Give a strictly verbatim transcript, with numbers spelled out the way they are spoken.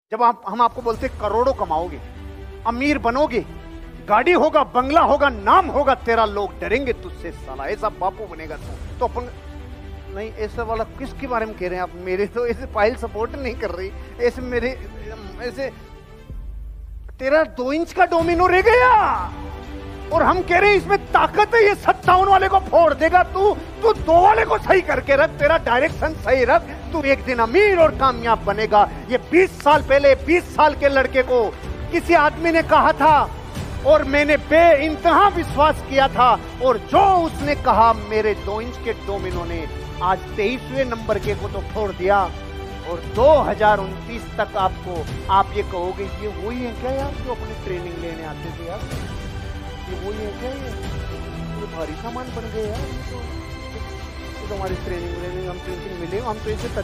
जब आप हम आपको बोलते करोड़ों कमाओगे, अमीर बनोगे, गाड़ी होगा, बंगला होगा, नाम होगा तेरा, लोग डरेंगे तुझसे, साला ऐसा बापू बनेगा तू तो अपन नहीं। ऐसा वाला किसके बारे में कह रहे हैं आप? मेरे तो ऐसे फाइल सपोर्ट नहीं कर रही, ऐसे मेरे ऐसे तेरा दो इंच का डोमिनो रह गया और हम कह रहे हैं इसमें ताकत है, ये सत्तावन वाले को फोड़ देगा तू। तू दो वाले को सही करके रख, तेरा डायरेक्शन सही रख, तू एक दिन अमीर और कामयाब बनेगा। ये बीस साल पहले बीस साल के लड़के को किसी आदमी ने कहा था और मैंने बेइंतहा विश्वास किया था, और जो उसने कहा मेरे दो इंच के डोमिनो ने आज तेईसवें नंबर के को तो फोड़ दिया। और दो हज़ार उनतीस तक आपको आप ये कहोगे ये वही है क्या यार जो अपनी ट्रेनिंग लेने आते थे यार, ये वही है क्या, ये ये भारी सामान बन गए यार, ये तो, ये तो हमारी ट्रेनिंग लेने हम ट्रेनिंग मिले, हम तो इसे